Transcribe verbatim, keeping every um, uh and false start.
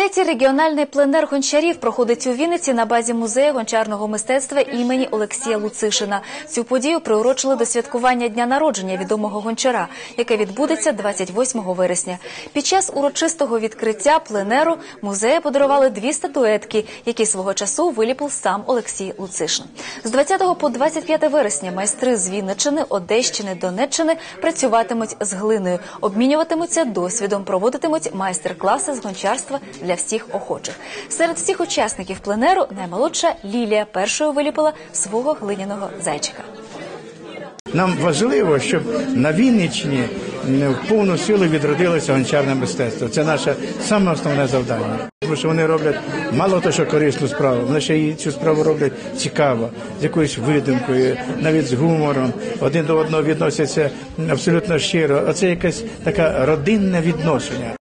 Третій регіональний пленер гончарів проходить у Вінниці на базі музею гончарного мистецтва імені Олексія Луцишина. Цю подію приурочили до святкування дня народження відомого гончара, яке відбудеться двадцять восьмого вересня. Під час урочистого відкриття пленеру музею подарували дві статуетки, які свого часу виліпив сам Олексій Луцишин. З двадцятого по двадцять п'яте вересня майстри з Вінниччини, Одещини, Донеччини працюватимуть з глиною, обмінюватимуться досвідом, проводитимуть майстер-класи з гончарства для всіх охочих. Серед всіх учасників пленеру наймолодша Лілія першою виліпила свого глиняного зайчика. Нам важливо, щоб на Вінниччині в повну силу відродилося гончарне мистецтво. Це наше саме основне завдання. Тому що вони роблять мало того, що корисну справу, вони ще й цю справу роблять цікаво, з якоюсь видумкою, навіть з гумором, один до одного відносяться абсолютно щиро. Оце якесь таке родинне відношення.